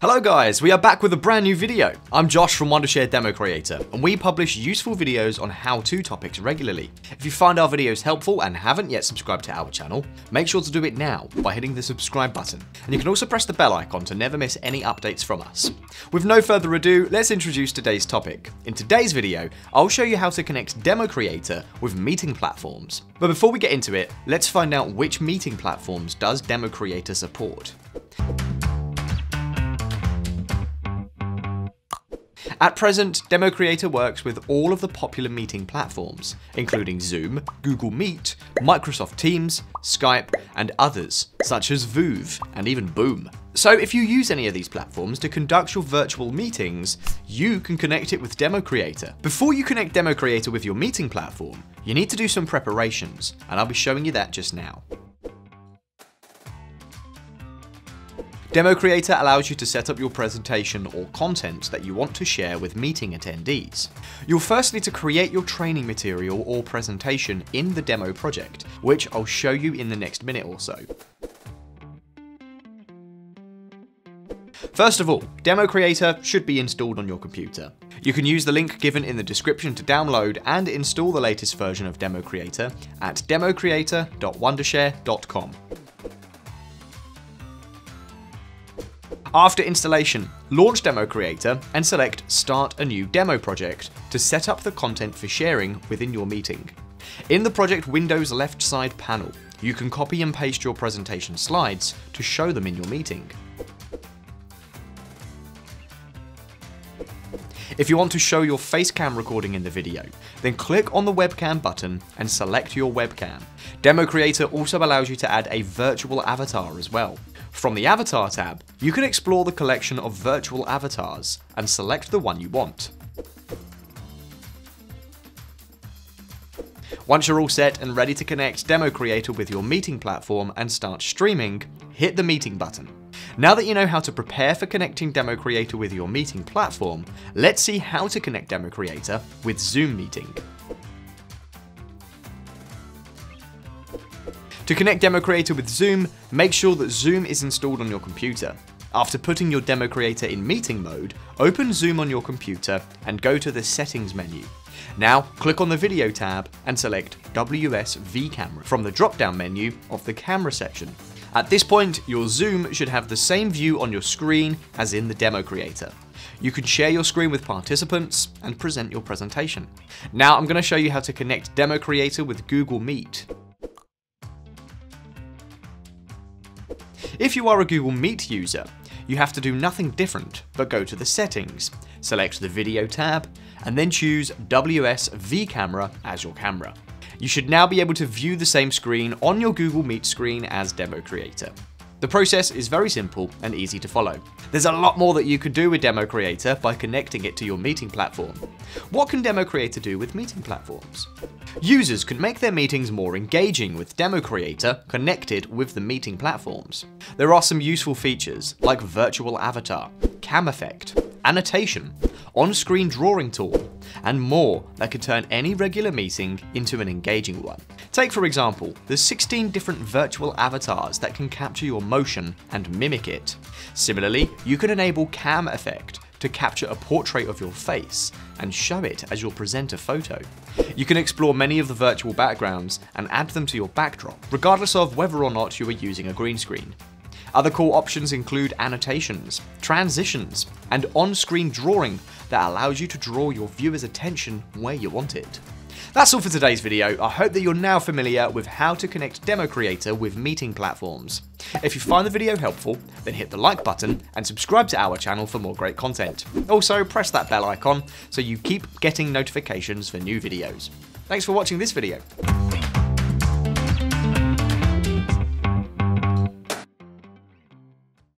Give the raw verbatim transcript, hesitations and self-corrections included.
Hello guys, we are back with a brand new video. I'm Josh from Wondershare DemoCreator, and we publish useful videos on how-to topics regularly. If you find our videos helpful and haven't yet subscribed to our channel, make sure to do it now by hitting the subscribe button. And you can also press the bell icon to never miss any updates from us. With no further ado, let's introduce today's topic. In today's video, I'll show you how to connect DemoCreator with meeting platforms. But before we get into it, let's find out which meeting platforms does DemoCreator support. At present, DemoCreator works with all of the popular meeting platforms, including Zoom, Google Meet, Microsoft Teams, Skype, and others, such as Voov and even Boom. So if you use any of these platforms to conduct your virtual meetings, you can connect it with DemoCreator. Before you connect DemoCreator with your meeting platform, you need to do some preparations, and I'll be showing you that just now. DemoCreator allows you to set up your presentation or content that you want to share with meeting attendees. You'll first need to create your training material or presentation in the demo project, which I'll show you in the next minute or so. First of all, DemoCreator should be installed on your computer. You can use the link given in the description to download and install the latest version of DemoCreator at demo creator dot wondershare dot com. After installation, launch DemoCreator and select Start a new demo project to set up the content for sharing within your meeting. In the project window's left side panel, you can copy and paste your presentation slides to show them in your meeting. If you want to show your face cam recording in the video, then click on the webcam button and select your webcam. DemoCreator also allows you to add a virtual avatar as well. From the Avatar tab, you can explore the collection of virtual avatars and select the one you want. Once you're all set and ready to connect DemoCreator with your meeting platform and start streaming, hit the meeting button. Now that you know how to prepare for connecting DemoCreator with your meeting platform, let's see how to connect DemoCreator with Zoom Meeting. To connect DemoCreator with Zoom, make sure that Zoom is installed on your computer. After putting your DemoCreator in meeting mode, open Zoom on your computer and go to the Settings menu. Now, click on the Video tab and select W S V Camera from the drop-down menu of the Camera section. At this point, your Zoom should have the same view on your screen as in the DemoCreator. You can share your screen with participants and present your presentation. Now I'm going to show you how to connect DemoCreator with Google Meet. If you are a Google Meet user, you have to do nothing different but go to the Settings, select the Video tab, and then choose W S V Camera as your camera. You should now be able to view the same screen on your Google Meet screen as DemoCreator. The process is very simple and easy to follow. There's a lot more that you could do with DemoCreator by connecting it to your meeting platform. What can DemoCreator do with meeting platforms? Users can make their meetings more engaging with DemoCreator connected with the meeting platforms. There are some useful features like virtual avatar, cam effect, annotation, on-screen drawing tool, and more that could turn any regular meeting into an engaging one. Take for example, there's sixteen different virtual avatars that can capture your motion and mimic it. Similarly, you can enable cam effect to capture a portrait of your face and show it as you'll present a photo. You can explore many of the virtual backgrounds and add them to your backdrop, regardless of whether or not you are using a green screen. Other cool options include annotations, transitions, and on-screen drawing that allows you to draw your viewer's attention where you want it. That's all for today's video. I hope that you're now familiar with how to connect DemoCreator with meeting platforms. If you find the video helpful, then hit the like button and subscribe to our channel for more great content. Also, press that bell icon so you keep getting notifications for new videos. Thanks for watching this video.